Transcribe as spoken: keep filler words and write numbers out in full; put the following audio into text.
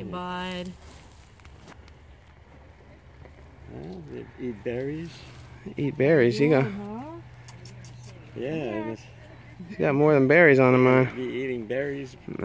bud. Oh, they eat berries. Eat berries. You got. Huh? Yeah, and it's, You got more than berries on them, man. be eating berries.